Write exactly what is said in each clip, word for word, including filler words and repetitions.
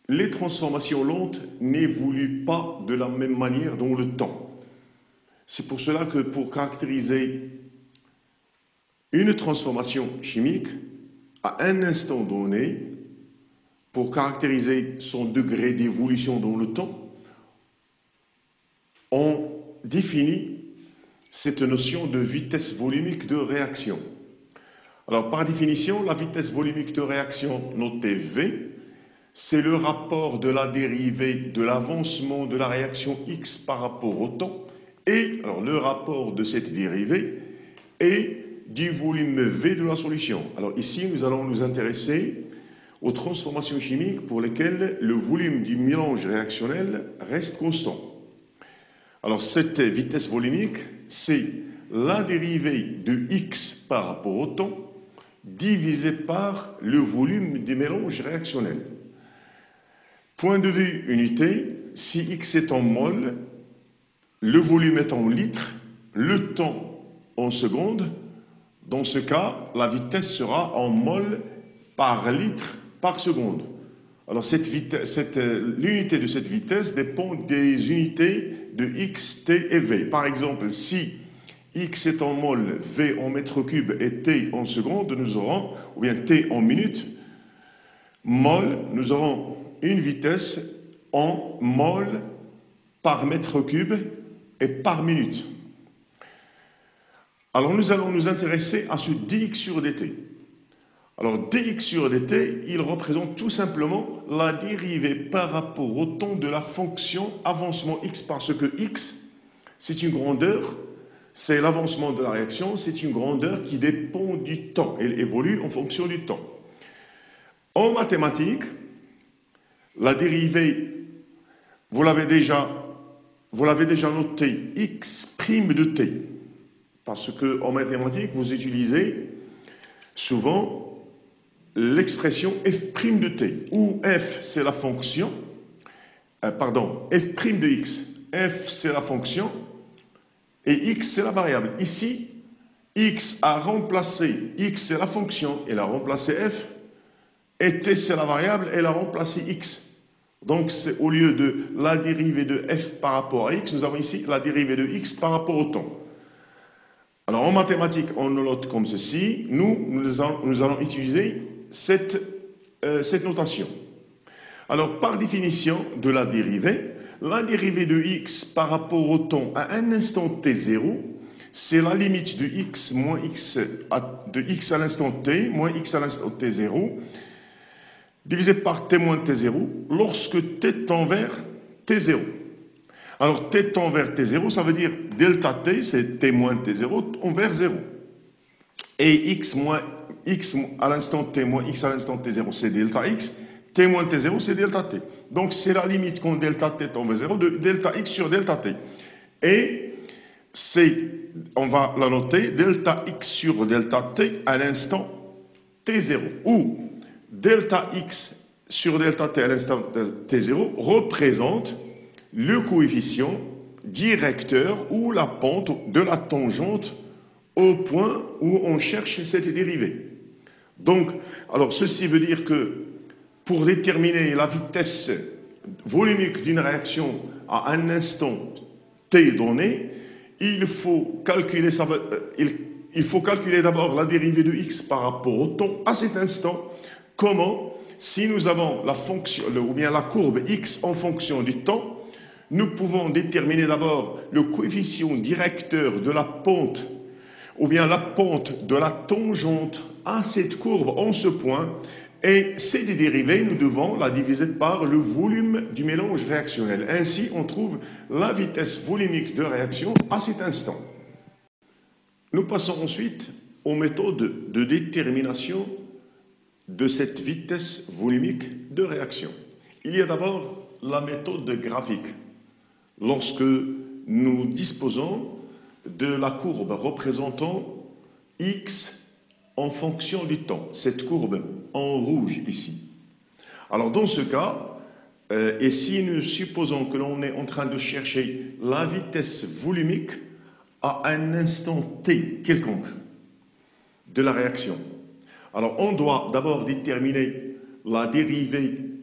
les transformations lentes n'évoluent pas de la même manière dans le temps. C'est pour cela que pour caractériser une transformation chimique à un instant donné, pour caractériser son degré d'évolution dans le temps, on définit cette notion de vitesse volumique de réaction. Alors, par définition, la vitesse volumique de réaction notée V, c'est le rapport de la dérivée de l'avancement de la réaction X par rapport au temps, et alors, le rapport de cette dérivée est du volume V de la solution. Alors ici, nous allons nous intéresser aux transformations chimiques pour lesquelles le volume du mélange réactionnel reste constant. Alors cette vitesse volumique, c'est la dérivée de X par rapport au temps divisé par le volume du mélange réactionnel. Point de vue unité, si X est en mol, le volume est en litres, le temps en secondes. Dans ce cas, la vitesse sera en mol par litre par seconde. Alors, cette vitesse, cette, l'unité de cette vitesse dépend des unités de X, T et V. Par exemple, si X est en mol, V en mètre cube et T en seconde, nous aurons, ou bien T en minute, mol, nous aurons une vitesse en mol par mètre cube et par minute. Alors, nous allons nous intéresser à ce dx sur dt. Alors, dx sur dt, il représente tout simplement la dérivée par rapport au temps de la fonction avancement x, parce que x, c'est une grandeur, c'est l'avancement de la réaction, c'est une grandeur qui dépend du temps, elle évolue en fonction du temps. En mathématiques, la dérivée, vous l'avez déjà, vous l'avez déjà noté, x' de t. Parce qu'en mathématiques, vous utilisez souvent l'expression f' de t, où f, c'est la fonction, euh, pardon, f' de x. F, c'est la fonction, et x, c'est la variable. Ici, x a remplacé, x, c'est la fonction, elle a remplacé f, et t, c'est la variable, elle a remplacé x. Donc, c'est au lieu de la dérivée de f par rapport à x, nous avons ici la dérivée de x par rapport au temps. Alors, en mathématiques, on le note comme ceci. Nous, nous allons, nous allons utiliser cette, euh, cette notation. Alors, par définition de la dérivée, la dérivée de x par rapport au temps à un instant t zéro, c'est la limite de x moins x à, de x à l'instant t moins x à l'instant t zéro, divisé par t moins t zéro, lorsque t tend vers t zéro. Alors, t tend vers t zéro, ça veut dire delta t, c'est t moins t zéro, envers zéro. Et x, moins, x à l'instant t moins x à l'instant t zéro, c'est delta x. T moins t zéro, c'est delta t. Donc, c'est la limite quand delta t tend vers zéro de delta x sur delta t. Et c'est, on va la noter, delta x sur delta t à l'instant t zéro. Où delta x sur delta t à l'instant t zéro représente le coefficient directeur ou la pente de la tangente au point où on cherche cette dérivée. Donc, alors ceci veut dire que pour déterminer la vitesse volumique d'une réaction à un instant t donné, il faut calculer, ça veut, il, il faut calculer d'abord la dérivée de x par rapport au temps à cet instant. Comment? Si nous avons la fonction, ou bien la courbe x en fonction du temps, nous pouvons déterminer d'abord le coefficient directeur de la pente, ou bien la pente de la tangente à cette courbe en ce point, et cette dérivée, nous devons la diviser par le volume du mélange réactionnel. Ainsi, on trouve la vitesse volumique de réaction à cet instant. Nous passons ensuite aux méthodes de détermination de cette vitesse volumique de réaction. Il y a d'abord la méthode graphique. Lorsque nous disposons de la courbe représentant x en fonction du temps, cette courbe en rouge ici. Alors dans ce cas, euh, et si nous supposons que l'on est en train de chercher la vitesse volumique à un instant t quelconque de la réaction, alors on doit d'abord déterminer la dérivée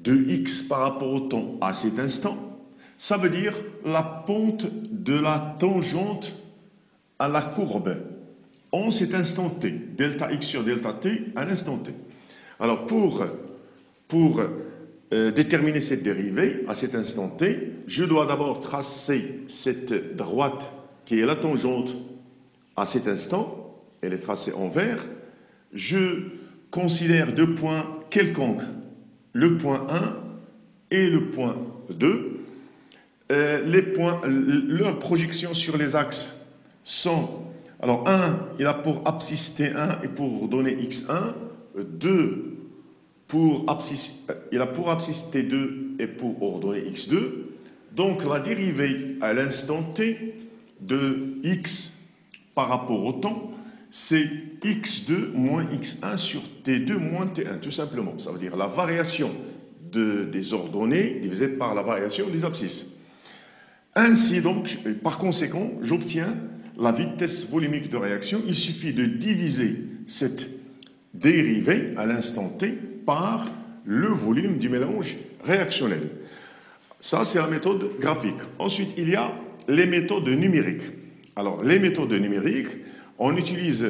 de x par rapport au temps à cet instant, ça veut dire la pente de la tangente à la courbe en cet instant t, delta x sur delta t à l'instant t. Alors pour, pour euh, déterminer cette dérivée à cet instant t, je dois d'abord tracer cette droite qui est la tangente à cet instant, elle est tracée en vert. Je considère deux points quelconques, le point un et le point deux. Euh, les points, leurs projections sur les axes sont, alors un, il a pour abscisse T un et pour donner x un, deux, pour abscisse, il a pour abscisse T deux et pour ordonner x deux. Donc la dérivée à l'instant t de x par rapport au temps, c'est x deux moins x un sur t deux moins t un, tout simplement. Ça veut dire la variation de, des ordonnées divisée par la variation des abscisses. Ainsi donc, par conséquent, j'obtiens la vitesse volumique de réaction. Il suffit de diviser cette dérivée à l'instant t par le volume du mélange réactionnel. Ça, c'est la méthode graphique. Ensuite, il y a les méthodes numériques. Alors, les méthodes numériques, on utilise,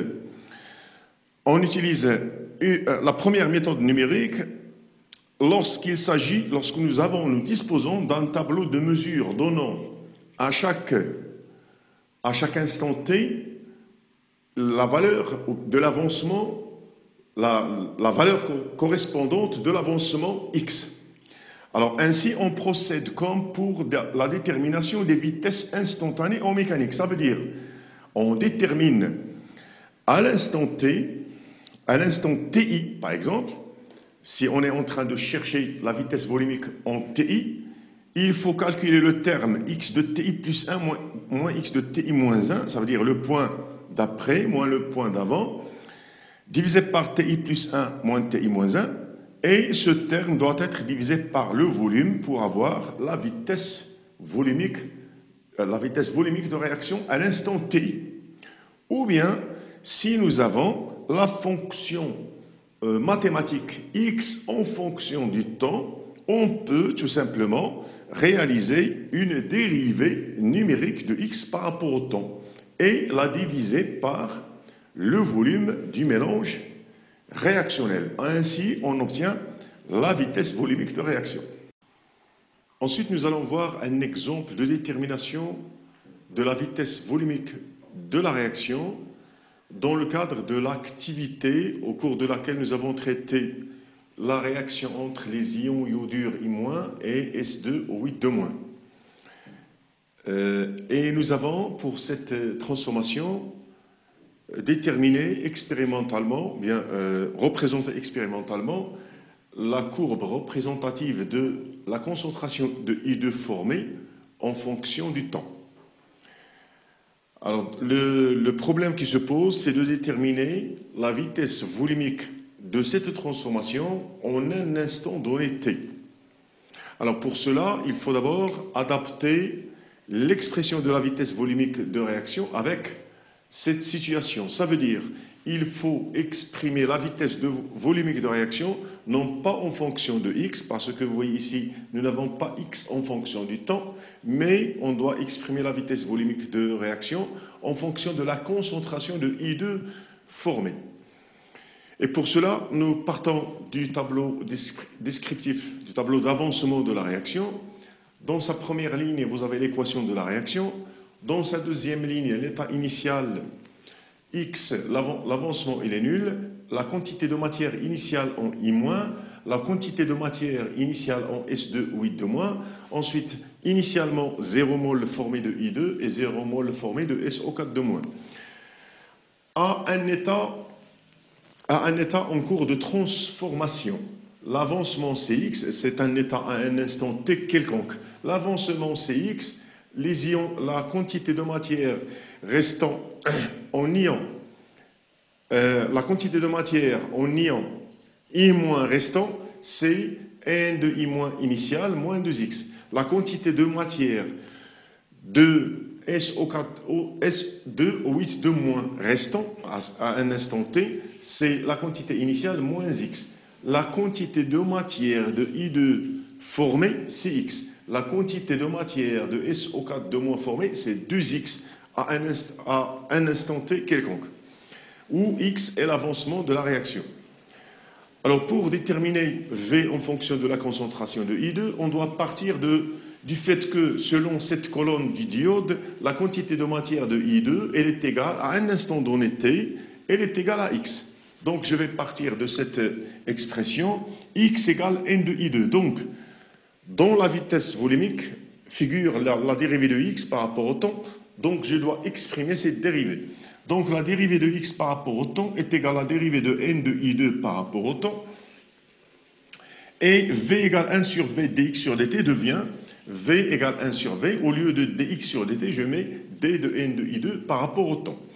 on utilise euh, la première méthode numérique lorsqu'il s'agit, lorsque nous avons, nous disposons d'un tableau de mesure donnant à chaque, à chaque instant t la valeur de l'avancement, la, la valeur co correspondante de l'avancement x. Alors ainsi, on procède comme pour la détermination des vitesses instantanées en mécanique. Ça veut dire, on détermine à l'instant t, à l'instant ti, par exemple, si on est en train de chercher la vitesse volumique en ti, il faut calculer le terme x de ti plus un moins, moins x de ti moins un, ça veut dire le point d'après moins le point d'avant, divisé par ti plus un moins ti moins un, et ce terme doit être divisé par le volume pour avoir la vitesse volumique, la vitesse volumique de réaction à l'instant ti. Ou bien, si nous avons la fonction euh, mathématique x en fonction du temps, on peut tout simplement réaliser une dérivée numérique de x par rapport au temps et la diviser par le volume du mélange réactionnel. Ainsi, on obtient la vitesse volumique de réaction. Ensuite, nous allons voir un exemple de détermination de la vitesse volumique de la réaction dans le cadre de l'activité au cours de laquelle nous avons traité la réaction entre les ions iodure I- et S deux O huit deux-. Euh, et nous avons, pour cette transformation, déterminé expérimentalement, bien euh, représenté expérimentalement, la courbe représentative de la concentration de I deux formée en fonction du temps. Alors, le, le problème qui se pose, c'est de déterminer la vitesse volumique de cette transformation en un instant donné t. Alors, pour cela, il faut d'abord adapter l'expression de la vitesse volumique de réaction avec cette situation. Ça veut dire il faut exprimer la vitesse de volumique de réaction non pas en fonction de x, parce que vous voyez ici, nous n'avons pas x en fonction du temps, mais on doit exprimer la vitesse volumique de réaction en fonction de la concentration de I deux formée. Et pour cela, nous partons du tableau descriptif, du tableau d'avancement de la réaction. Dans sa première ligne, vous avez l'équation de la réaction. Dans sa deuxième ligne, l'état initial x, l'avancement il est nul, la quantité de matière initiale en I-, la quantité de matière initiale en S deux ou huit deux-. Ensuite, initialement, zéro mol formé de I deux et zéro mol formé de S O quatre deux-. À un état, à un état en cours de transformation, l'avancement C X, c'est un état à un instant T quelconque. L'avancement C X, les ions, la quantité de matière restant en ion, euh, la quantité de matière en ion I- restant, c'est N de I- initial moins deux X. La quantité de matière de S O quatre, S deux O huit deux- restant à, à un instant T, c'est la quantité initiale moins X. La quantité de matière de I deux formé, c'est x. La quantité de matière de S O quatre de moins formée, c'est deux x à un, inst à un instant t quelconque, où x est l'avancement de la réaction. Alors, pour déterminer V en fonction de la concentration de I deux, on doit partir de, du fait que, selon cette colonne du diode, la quantité de matière de I deux, elle est égale à un instant donné t, elle est égale à x. Donc, je vais partir de cette expression, x égale n de I deux. Donc, dans la vitesse volumique figure la, la dérivée de x par rapport au temps, donc je dois exprimer cette dérivée. Donc la dérivée de x par rapport au temps est égale à la dérivée de n de I deux par rapport au temps, et v égale un sur v dx sur dt devient v égale un sur v, au lieu de dx sur dt, je mets d de n de I deux par rapport au temps.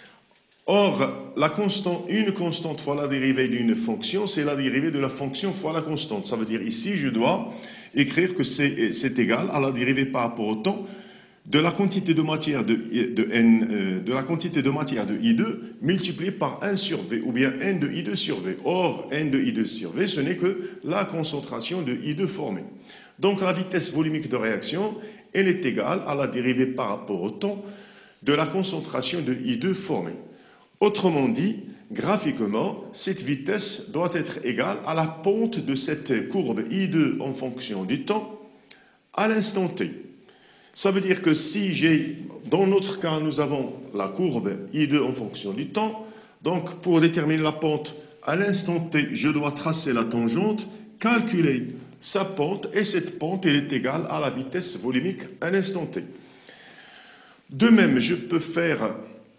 Or, la constante, une constante fois la dérivée d'une fonction, c'est la dérivée de la fonction fois la constante. Ça veut dire ici, je dois écrire que c'est égal à la dérivée par rapport au temps de la quantité de matière de, de, n, euh, de la quantité de matière de I deux multipliée par un sur V, ou bien n de I deux sur V. Or, n de I deux sur V, ce n'est que la concentration de I deux formée. Donc, la vitesse volumique de réaction, elle est égale à la dérivée par rapport au temps de la concentration de I deux formée. Autrement dit, graphiquement, cette vitesse doit être égale à la pente de cette courbe I deux en fonction du temps à l'instant t. Ça veut dire que si j'ai, dans notre cas, nous avons la courbe I deux en fonction du temps, donc pour déterminer la pente à l'instant t, je dois tracer la tangente, calculer sa pente, et cette pente elle est égale à la vitesse volumique à l'instant t. De même, je peux faire...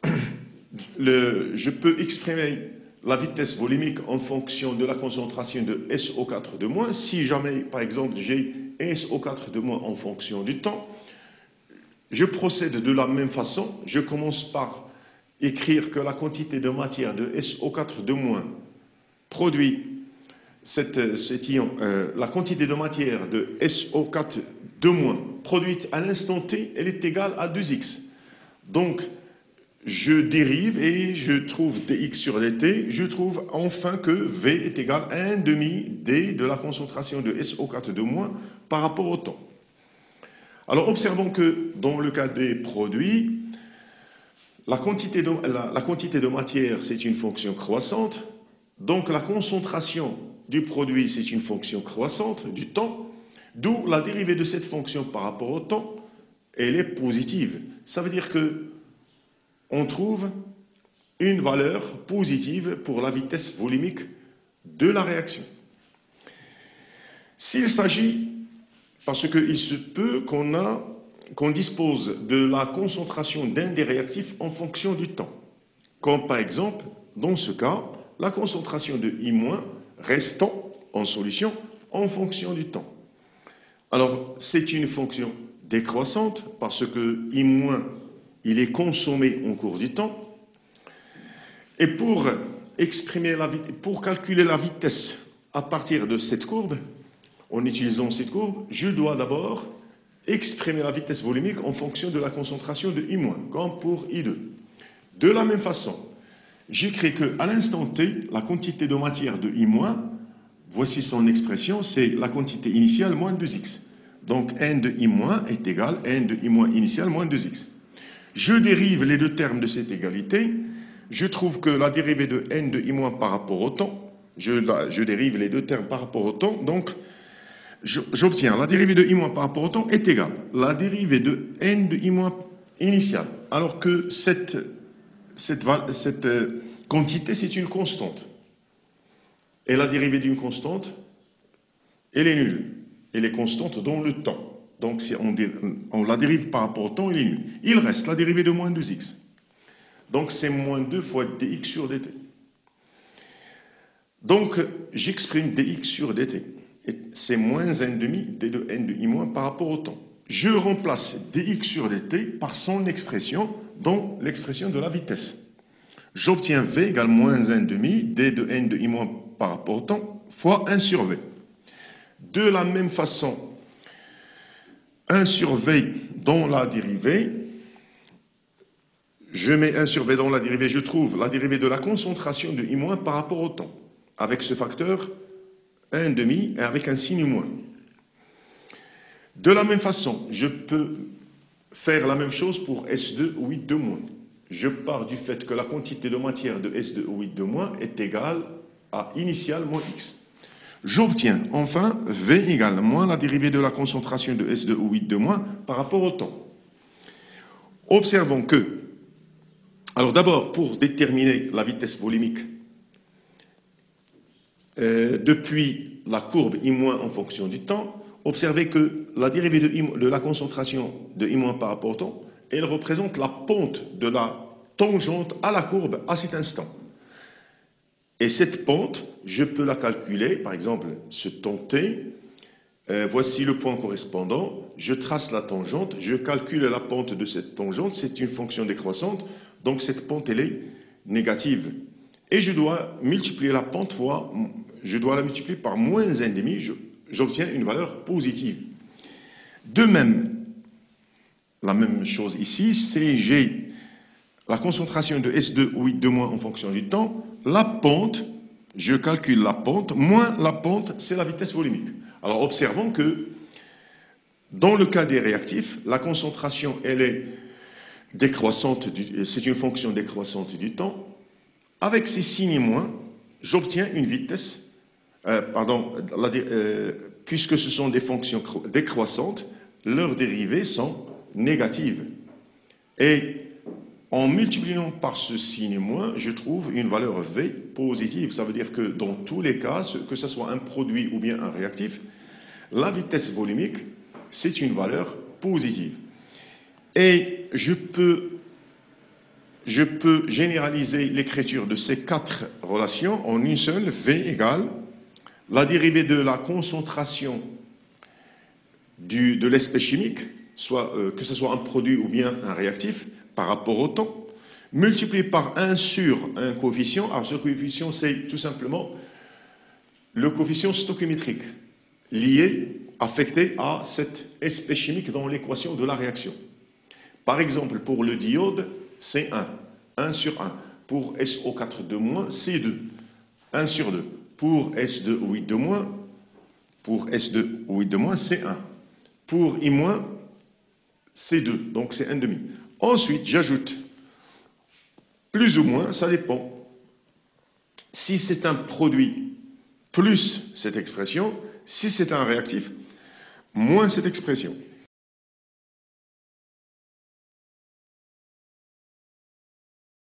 Le, je peux exprimer la vitesse volumique en fonction de la concentration de S O quatre de moins. Si jamais, par exemple, j'ai S O quatre de moins en fonction du temps, je procède de la même façon. Je commence par écrire que la quantité de matière de S O quatre de moins produit cette, cet ion, euh, la quantité de matière de S O quatre de moins produite à l'instant t, elle est égale à deux x. Donc, je dérive et je trouve dx sur dt, je trouve enfin que V est égal à un demi d de la concentration de S O quatre de moins par rapport au temps. Alors observons que dans le cas des produits, la quantité de, la, la quantité de matière c'est une fonction croissante, donc la concentration du produit c'est une fonction croissante du temps, d'où la dérivée de cette fonction par rapport au temps, elle est positive. Ça veut dire que on trouve une valeur positive pour la vitesse volumique de la réaction. S'il s'agit, parce qu'il se peut qu'on a, qu'on dispose de la concentration d'un des réactifs en fonction du temps, comme par exemple, dans ce cas, la concentration de I- restant en solution en fonction du temps. Alors, c'est une fonction décroissante parce que I- il est consommé au cours du temps. Et pour exprimer la pour calculer la vitesse à partir de cette courbe, en utilisant cette courbe, je dois d'abord exprimer la vitesse volumique en fonction de la concentration de I-, comme pour I deux. De la même façon, j'écris qu'à l'instant t, la quantité de matière de I-, voici son expression, c'est la quantité initiale moins deux x. Donc n de I- est égal à n de I- initial moins deux x. Je dérive les deux termes de cette égalité. Je trouve que la dérivée de n de I- par rapport au temps, je, la, je dérive les deux termes par rapport au temps, donc j'obtiens la dérivée de I- par rapport au temps est égale à la dérivée de n de I- initial, alors que cette, cette, cette euh, quantité, c'est une constante. Et la dérivée d'une constante, elle est nulle. Elle est constante dans le temps. Donc, si on, on la dérive par rapport au temps, il est nul. Il reste la dérivée de moins deux x. Donc, c'est moins deux fois dx sur dt. Donc, j'exprime dx sur dt. C'est moins un demi d de n de I- par rapport au temps. Je remplace dx sur dt par son expression dans l'expression de la vitesse. J'obtiens v égale moins un demi d de n de I- par rapport au temps fois un sur v. De la même façon, un sur v dans la dérivée, je mets un sur v dans la dérivée, je trouve la dérivée de la concentration de I- par rapport au temps, avec ce facteur un demi et avec un signe moins. De la même façon, je peux faire la même chose pour S deux O huit de moins. Je pars du fait que la quantité de matière de S deux O huit de moins est égale à initiale moins X. J'obtiens enfin V égale moins la dérivée de la concentration de S deux O huit de moins par rapport au temps. Observons que, alors d'abord, pour déterminer la vitesse volumique, euh, depuis la courbe I- en fonction du temps, observez que la dérivée de, I, de la concentration de I- par rapport au temps, elle représente la pente de la tangente à la courbe à cet instant. Et cette pente, je peux la calculer, par exemple, ce temps t, euh, voici le point correspondant, je trace la tangente, je calcule la pente de cette tangente, c'est une fonction décroissante, donc cette pente, elle est négative. Et je dois multiplier la pente fois, je dois la multiplier par moins un demi, j'obtiens une valeur positive. De même, la même chose ici, c'est j'ai la concentration de S deux O huit de moins en fonction du temps, la pente, je calcule la pente, moins la pente, c'est la vitesse volumique. Alors observons que dans le cas des réactifs, la concentration, elle est décroissante, c'est une fonction décroissante du temps. Avec ces signes moins, j'obtiens une vitesse, euh, pardon, la, euh, puisque ce sont des fonctions décroissantes, leurs dérivées sont négatives. Et en multipliant par ce signe moins, je trouve une valeur V positive. Ça veut dire que dans tous les cas, que ce soit un produit ou bien un réactif, la vitesse volumique, c'est une valeur positive. Et je peux, je peux généraliser l'écriture de ces quatre relations en une seule, V égale la dérivée de la concentration du, de l'espèce chimique, soit, euh, que ce soit un produit ou bien un réactif, par rapport au temps, multiplié par un sur un coefficient. Alors ce coefficient, c'est tout simplement le coefficient stoichiométrique lié, affecté à cette espèce chimique dans l'équation de la réaction. Par exemple, pour le diode, c'est un, un sur un. Pour S O quatre de moins, c'est deux, un sur deux. Pour S deux O huit de moins, pour S deux O huit de moins, c'est un. Pour I-, c'est deux, donc c'est un demi. Ensuite, j'ajoute plus ou moins, ça dépend. Si c'est un produit, plus cette expression. Si c'est un réactif, moins cette expression.